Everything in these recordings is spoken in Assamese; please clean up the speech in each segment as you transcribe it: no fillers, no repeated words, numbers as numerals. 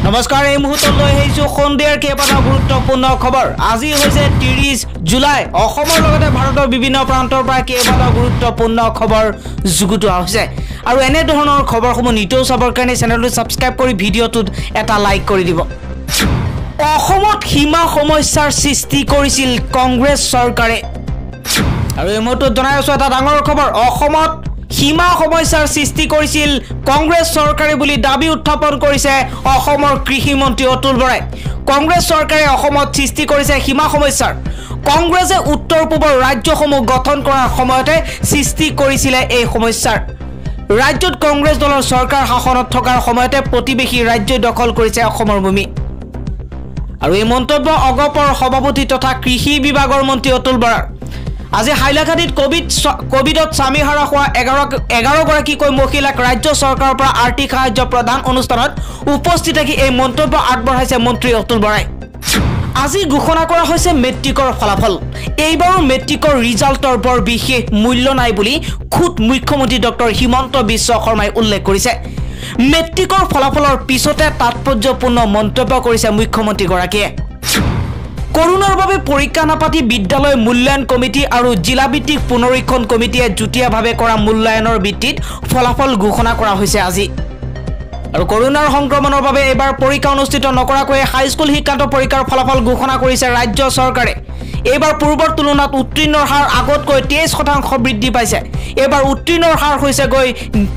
নমস্কাৰ এই মুহূৰ্তত লৈ আহিছো সন্ধিয়াৰ কেইবাটাও গুৰুত্বপূৰ্ণ খবৰ আজি হৈছে 30 জুলাই অসমৰ লগতে ভাৰতৰ বিভিন্ন প্ৰান্তৰ পৰা কেইবাটাও গুৰুত্বপূৰ্ণ খবৰ যুগুতোৱা হৈছে আৰু এনে ধৰণৰ খবৰসমূহ নিতৌ চাবৰ কাৰণে চেনেলটো সাবস্ক্ৰাইব কৰি ভিডিঅটোত এটা লাইক কৰি দিব অসমত সীমা সমস্যাৰ সৃষ্টি কৰিছিল কংগ্ৰেছ চৰকাৰে আৰু এই মুহূৰ্তত জনাই আছো এটা ডাঙৰ খবৰ অসমত সীমা সমস্যাৰ সৃষ্টি কৰিছিল কংগ্ৰেছ চৰকাৰে বুলি দাবী উত্থাপন কৰিছে অসমৰ কৃষি মন্ত্ৰী অতুল বৰাই কংগ্ৰেছ চৰকাৰে অসমত সৃষ্টি কৰিছে সীমা সমস্যাৰ কংগ্ৰেছে উত্তৰ পূবৰ ৰাজ্যসমূহ গঠন কৰাৰ সময়তে সৃষ্টি কৰিছিল এই সমস্যাৰ ৰাজ্যত কংগ্ৰেছ দলৰ চৰকাৰ শাসনত থকাৰ সময়তে প্ৰতিবেশী ৰাজ্য দখল কৰিছে অসমৰ ভূমি আৰু এই মন্তব্য অগপৰ সভাপতি তথা কৃষি বিভাগৰ মন্ত্ৰী অতুল বৰাই আজি হাইলাকান্দিত কোভিডত স্বামীহাৰা হোৱা 11 গৰাকীকৈ মহিলাক ৰাজ্য চৰকাৰৰ পৰা আৰ্থিক সাহায্য প্ৰদান অনুষ্ঠানত উপস্থিত থাকি এই মন্তব্য আগবঢ়াইছে মন্ত্ৰী অতুল বৰাই আজি ঘোষণা কৰা হৈছে মেট্ৰিকৰ ফলাফল এইবাৰৰ মেট্ৰিকৰ ৰিজাল্টৰ বৰ বিশেষ মূল্য নাই বুলি খুদ মুখ্যমন্ত্ৰী ডক্টৰ হিমন্ত বিশ্ব শৰ্মাই উল্লেখ কৰিছে মেট্ৰিকৰ ফলাফলৰ পিছতে তাৎপৰ্যপূৰ্ণ মন্তব্য কৰিছে মুখ্যমন্ত্ৰী গৰাকীয়ে কৰোনাৰ বাবে পৰীক্ষা নাপাতি বিদ্যালয় মূল্যায়ন কমিটি আৰু জিলা ভিত্তিক পুনৰীক্ষণ কমিটিয়ে যুটীয়াভাৱে কৰা মূল্যায়নৰ ভিত্তিত ফলাফল ঘোষণা কৰা হৈছে আজি আৰু কৰোনাৰ সংক্ৰমণৰ বাবে এবাৰ পৰীক্ষা অনুষ্ঠিত নকৰাকৈ হাইস্কুল শিক্ষান্ত পৰীক্ষাৰ ফলাফল ঘোষণা কৰিছে ৰাজ্য চৰকাৰে এবাৰ পূৰ্বৰ তুলনাত উত্তীৰ্ণৰ হাৰ আগতকৈ 23% বৃদ্ধি পাইছে এবাৰ উত্তীৰ্ণৰ হাৰ হৈছে গৈ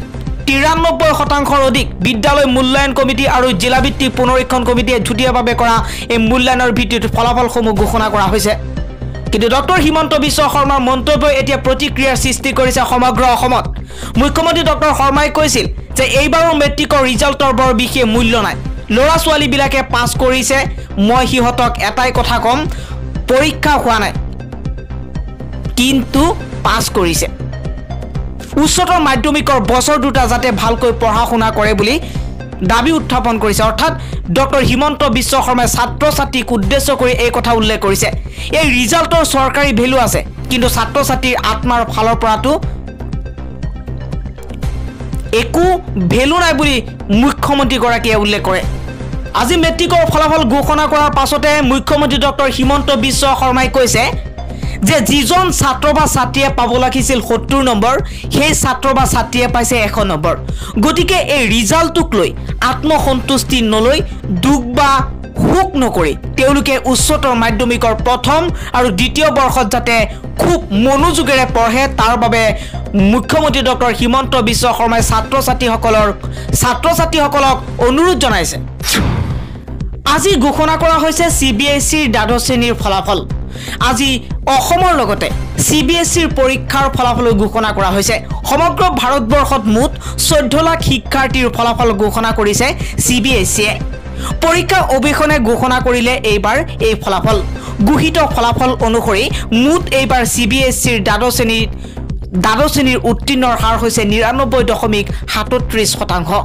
93% অধিক বিদ্যালয় মূল্যায়ন কমিটি আৰু জিলা ভিত্তিক পুনৰীক্ষণ কমিটিয়ে যুটীয়াভাৱে কৰা এই মূল্যায়নৰ ভিত্তিত ফলাফলসমূহ ঘোষণা কৰা হৈছে কিন্তু ডক্টৰ হিমন্ত বিশ্ব শৰ্মাৰ মন্তব্যই এতিয়া প্ৰতিক্ৰিয়াৰ সৃষ্টি কৰিছে সমগ্ৰ অসমত মুখ্যমন্ত্ৰী ডক্টৰ শৰ্মাই কৈছিল যে এইবাৰৰ মেট্ৰিকৰ ৰিজাল্টৰ বৰ বিশেষ মূল্য নাই ল'ৰা ছোৱালীবিলাকে পাছ কৰিছে মই সিহঁতক এটাই কথা কম পৰীক্ষা হোৱা নাই কিন্তু পাছ কৰিছে উচ্চতৰ মাধ্যমিকৰ বছৰ দুটা যাতে ভালকৈ পঢ়া শুনা কৰে বুলি দাবী উত্থাপন কৰিছে অৰ্থাৎ ডক্টৰ হিমন্ত বিশ্ব শৰ্মাই ছাত্ৰ ছাত্ৰীক উদ্দেশ্য কৰি এই কথা উল্লেখ কৰিছে এই ৰিজাল্টৰ চৰকাৰী ভ্যালু আছে কিন্তু ছাত্ৰ ছাত্ৰীৰ আত্মাৰ ফালৰ পৰাটো একো ভ্যালু নাই বুলি মুখ্যমন্ত্ৰী গৰাকীয়ে উল্লেখ কৰে আজি মেট্ৰিকৰ ফলাফল ঘোষণা কৰাৰ পাছতে মুখ্যমন্ত্ৰী ডক্টৰ হিমন্ত বিশ্ব শৰ্মাই কৈছে যে যিজন ছাত্ৰ বা ছাত্ৰীয়ে পাব লাগিছিল 70 নম্বৰ সেই ছাত্ৰ বা ছাত্ৰীয়ে পাইছে 100 নম্বৰ গতিকে এই ৰিজাল্টক লৈ আত্মসন্তুষ্টি নলৈ দুখ বা হুক নকৰি তেওঁলোকে উচ্চতৰ মাধ্যমিকৰ প্ৰথম আৰু দ্বিতীয় বৰ্ষত যাতে খুব মনোযোগেৰে পঢ়ে তাৰ বাবে মুখ্যমন্ত্ৰী ডক্টৰ হিমন্ত বিশ্ব শৰ্মাই ছাত্ৰ ছাত্ৰীসকলক অনুৰোধ জনাইছে আজি ঘোষণা কৰা হৈছে CBSEৰ দ্বাদশ শ্ৰেণীৰ ফলাফল আজি অসমৰ লগতে CBSEৰ পৰীক্ষাৰ ফলাফল ঘোষণা কৰা হৈছে সমগ্ৰ ভাৰতবৰ্ষত মুঠ 14 লাখ শিক্ষাৰ্থীৰ ফলাফল ঘোষণা কৰিছে CBSEয়ে পৰীক্ষা অবিহনে ঘোষণা কৰিলে এইবাৰ এই ফলাফল ঘোষিত ফলাফল অনুসৰি মুঠ এইবাৰ CBSEৰ দ্বাদশ শ্ৰেণীৰ উত্তীৰ্ণৰ হাৰ হৈছে 99.37%।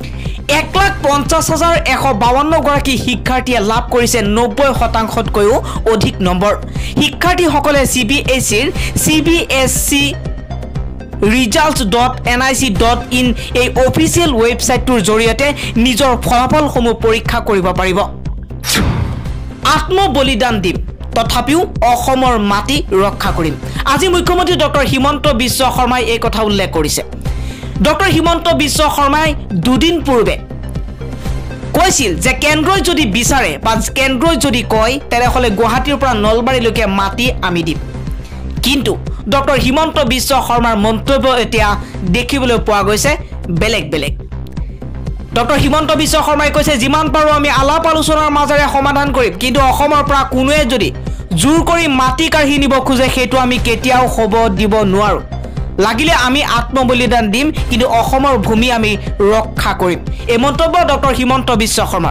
1,50,152 গৰাকী শিক্ষাৰ্থীয়ে লাভ কৰিছে 90%তকৈও অধিক নম্বৰ শিক্ষাৰ্থীসকলে CBSEৰ CBSE results.nic.in এই অফিচিয়েল ৱেবছাইটটোৰ জৰিয়তে নিজৰ ফলাফলসমূহ পৰীক্ষা কৰিব পাৰিব আত্মবলিদান দিম তথাপিও অসমৰ মাটি ৰক্ষা কৰিম আজি মুখ্যমন্ত্ৰী ডক্টৰ হিমন্ত বিশ্ব শৰ্মাই এই কথা উল্লেখ কৰিছে ডক্টৰ হিমন্ত বিশ্ব শৰ্মাই দুদিন পূৰ্বে কৈছিল যে কেন্দ্ৰই যদি বিচাৰে বা কেন্দ্ৰই যদি কয় তেতিয়াহলে গুৱাহাটীৰ পৰা নলবাৰীলৈকে মাটি আমি দিম কিন্তু ডক্টৰ হিমন্ত বিশ্ব শৰ্মাৰ মন্তব্য এতিয়া দেখিবলৈ পোৱা গৈছে বেলেগ ডক্টৰ হিমন্ত বিশ্ব শৰ্মাই কৈছে যিমান পাৰো আমি আলাপ আলোচনাৰ মাজেৰে সমাধান কৰিম কিন্তু অসমৰ পৰা কোনোৱে যদি জোৰ কৰি মাটি কাঢ়ি নিব খোজে সেইটো আমি কেতিয়াও হ'ব দিব নোৱাৰো লাগিলে আমি আত্মবলিদান দিম কিন্তু অসমৰ ভূমি আমি ৰক্ষা কৰিম এই মন্তব্য ডক্টৰ হিমন্ত বিশ্ব শৰ্মাৰ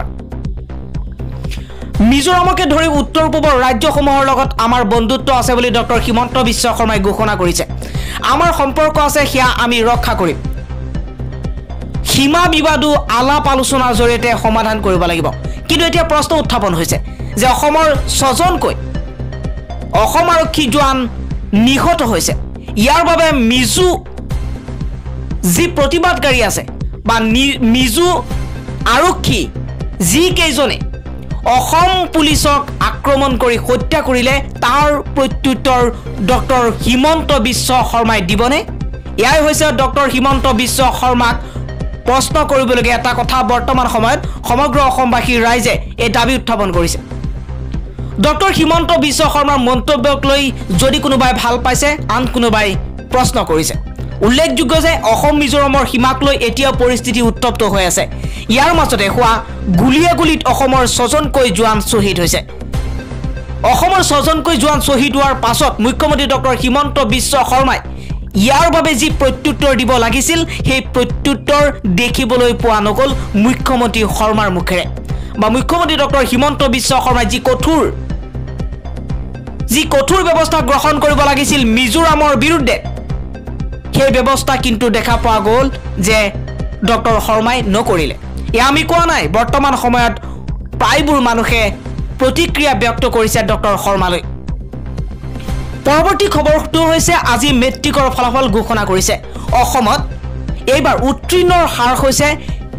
মিজোৰামকে ধৰি উত্তৰ পূবৰ ৰাজ্যসমূহৰ লগত আমাৰ বন্ধুত্ব আছে বুলি ডক্টৰ হিমন্ত বিশ্ব শৰ্মাই ঘোষণা কৰিছে আমাৰ সম্পৰ্ক আছে হিয়া আমি ৰক্ষা কৰিম সীমা বিবাদো আলাপ আলোচনাৰ জৰিয়তে সমাধান কৰিব লাগিব কিন্তু এতিয়া প্ৰশ্ন উত্থাপন হৈছে যে অসমৰ 6 জনকৈ অসম আৰক্ষী জোৱান নিহত হৈছে ইয়াৰ বাবে মিজো যি প্ৰতিবাদকাৰী আছে বা মিজো আৰক্ষী যি কেইজনে অসম পুলিচক আক্ৰমণ কৰি হত্যা কৰিলে তাৰ প্ৰত্যুত্তৰ ডক্টৰ হিমন্ত বিশ্ব শৰ্মাই দিবনে ইয়াই হৈছে ডক্টৰ হিমন্ত বিশ্ব শৰ্মাক প্ৰশ্ন কৰিবলগীয়া এটা কথা বৰ্তমান সময়ত সমগ্ৰ অসমবাসীৰ ৰাইজে এই দাবী উত্থাপন কৰিছে ডক্টৰ হিমন্ত বিশ্ব শৰ্মাৰ মন্তব্যক লৈ যদি কোনোবাই ভাল পাইছে আন কোনোবাই প্ৰশ্ন কৰিছে উল্লেখযোগ্য যে অসম মিজোৰামৰ সীমাক লৈ এতিয়া পৰিস্থিতি উত্তপ্ত হৈ আছে ইয়াৰ মাজতে হোৱা গুলিয়াগুলিত অসমৰ 6জনকৈ জোৱান শ্বহীদ হৈছে অসমৰ 6জনকৈ জোৱান শ্বহীদ হোৱাৰ পাছত মুখ্যমন্ত্ৰী ডক্টৰ হিমন্ত বিশ্ব শৰ্মাই ইয়াৰ বাবে যি প্ৰত্যুত্তৰ দিব লাগিছিল সেই প্ৰত্যুত্তৰ দেখিবলৈ পোৱা নগল মুখ্যমন্ত্ৰী শৰ্মাৰ মুখেৰে বা মুখ্যমন্ত্ৰী ডক্টৰ হিমন্ত বিশ্ব শৰ্মাই যি কঠোৰ ব্যৱস্থা গ্ৰহণ কৰিব লাগিছিল মিজোৰামৰ বিৰুদ্ধে সেই ব্যৱস্থা কিন্তু দেখা পোৱা গ'ল যে ডক্টৰ শৰ্মাই নকৰিলে এয়া আমি কোৱা নাই বৰ্তমান সময়ত প্ৰায়বোৰ মানুহে প্ৰতিক্ৰিয়া ব্যক্ত কৰিছে ডক্টৰ শৰ্মালৈ পৰৱৰ্তী খবৰটো হৈছে আজি মেট্ৰিকৰ ফলাফল ঘোষণা কৰিছে অসমত এইবাৰ উত্তীৰ্ণৰ হাৰ হৈছে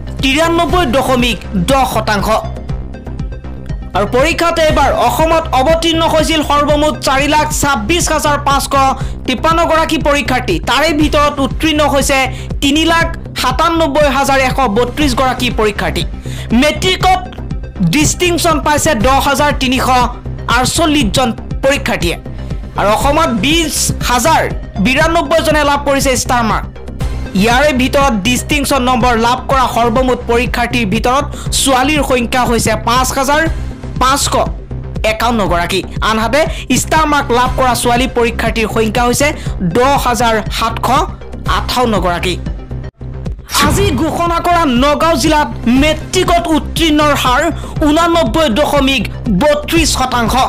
93.10% আৰু পৰীক্ষাত এইবাৰ অসমত অৱতীৰ্ণ হৈছিল সৰ্বমুঠ 4,26,553 গৰাকী পৰীক্ষাৰ্থী তাৰে ভিতৰত উত্তীৰ্ণ হৈছে 3,97,132 গৰাকী পৰীক্ষাৰ্থী মেট্ৰিকত ডিষ্টিংচন পাইছে 10,348 জন পৰীক্ষাৰ্থীয়ে আৰু অসমত 20,092 জনে লাভ কৰিছে ষ্টাৰ মাৰ্ক ইয়াৰে ভিতৰত ডিষ্টিংচন নম্বৰ লাভ কৰা সৰ্বমুঠ পৰীক্ষাৰ্থীৰ ভিতৰত ছোৱালীৰ সংখ্যা হৈছে 5,551 গৰাকী আনহাতে ষ্টাৰ মাৰ্ক লাভ কৰা ছোৱালী পৰীক্ষাৰ্থীৰ সংখ্যা হৈছে 10,758 গৰাকী আজি ঘোষণা কৰা নগাঁও জিলাত মেট্ৰিকত উত্তীৰ্ণৰ হাৰ 89.32%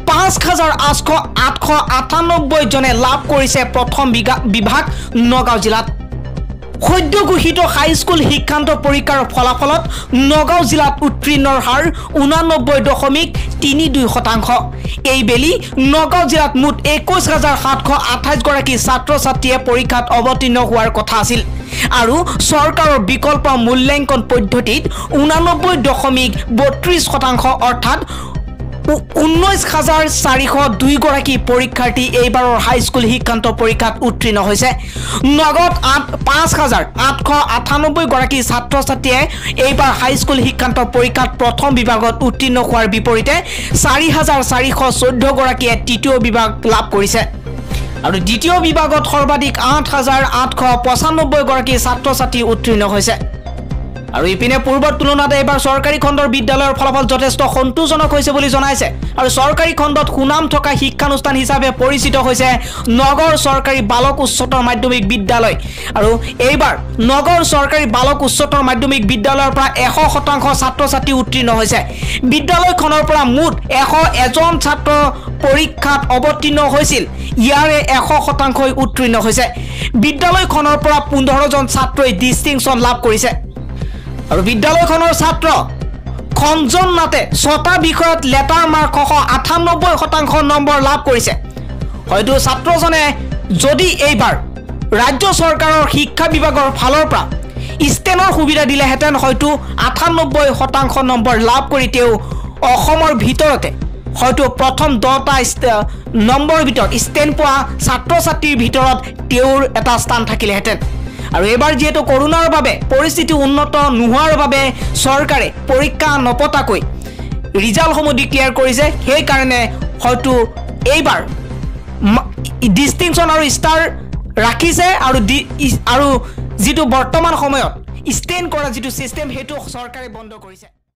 5,898 জনে লাভ কৰিছে প্ৰথম বিভাগ নগাঁও জিলাত সদ্য ঘোষিত হাইস্কুল শিক্ষান্ত পৰীক্ষাৰ ফলাফলত নগাঁও জিলাত উত্তীৰ্ণৰ হাৰ 89.32% এইবেলি নগাঁও জিলাত মুঠ 21,728 গৰাকী ছাত্ৰ ছাত্ৰীয়ে পৰীক্ষাত অৱতীৰ্ণ হোৱাৰ কথা আছিল আৰু চৰকাৰৰ বিকল্প মূল্যাংকন পদ্ধতিত 89.32% অৰ্থাৎ 19,402 গৰাকী পৰীক্ষাৰ্থী এইবাৰৰ হাইস্কুল শিক্ষান্ত পৰীক্ষাত উত্তীৰ্ণ হৈছে নগদ 5,898 গৰাকী ছাত্ৰ ছাত্ৰীয়ে এইবাৰ হাইস্কুল শিক্ষান্ত পৰীক্ষাত প্ৰথম বিভাগত উত্তীৰ্ণ হোৱাৰ বিপৰীতে 4,414 গৰাকীয়ে তৃতীয় বিভাগ লাভ কৰিছে আৰু দ্বিতীয় বিভাগত সৰ্বাধিক 8,895 গৰাকী ছাত্ৰ ছাত্ৰী উত্তীৰ্ণ হৈছে আৰু ইপিনে পূৰ্বৰ তুলনাত এবাৰ চৰকাৰী খণ্ডৰ বিদ্যালয়ৰ ফলাফল যথেষ্ট সন্তোষজনক হৈছে বুলি জনাইছে আৰু চৰকাৰী খণ্ডত সুনাম থকা শিক্ষানুষ্ঠান হিচাপে পৰিচিত হৈছে নগৰ চৰকাৰী বালক উচ্চতৰ মাধ্যমিক বিদ্যালয় আৰু এইবাৰ নগৰ চৰকাৰী বালক উচ্চতৰ মাধ্যমিক বিদ্যালয়ৰ পৰা 100% ছাত্ৰ ছাত্ৰী উত্তীৰ্ণ হৈছে বিদ্যালয়খনৰ পৰা মুঠ 101জন ছাত্ৰ পৰীক্ষাত অৱতীৰ্ণ হৈছিল ইয়াৰে 100% উত্তীৰ্ণ হৈছে বিদ্যালয়খনৰ পৰা 15জন ছাত্ৰই ডিষ্টিংচন লাভ কৰিছে আৰু বিদ্যালয়খনৰ ছাত্ৰ খঞ্জন নাতে 6টা বিষয়ত লেটাৰ মাৰ্ক সহ 98% নম্বৰ লাভ কৰিছে হয়তো ছাত্ৰজনে যদি এইবাৰ ৰাজ্য চৰকাৰৰ শিক্ষা বিভাগৰ ফালৰ পৰা ষ্টেনৰ সুবিধা দিলেহেঁতেন হয়তো 98% নম্বৰ লাভ কৰি তেওঁ অসমৰ ভিতৰতে হয়তো প্ৰথম 10টা নম্বৰ ভিতৰত ষ্টেন পোৱা ছাত্ৰ ছাত্ৰীৰ ভিতৰত তেওঁৰ এটা স্থান থাকিলেহেঁতেন আৰু এবাৰ যেহেতু কৰোনাৰ বাবে পৰিস্থিতি উন্নত নোহোৱাৰ বাবে চৰকাৰে পৰীক্ষা নপতাকৈ ৰিজাল্টসমূহ ডিক্লেয়াৰ কৰিছে সেই কাৰণে হয়তো এইবাৰ ডিষ্টিংচন আৰু ষ্টাৰ ৰাখিছে আৰু যেটো বৰ্তমান সময়ত ষ্টেন কৰা যেটো সিস্টেম হেতু চৰকাৰে বন্ধ কৰিছে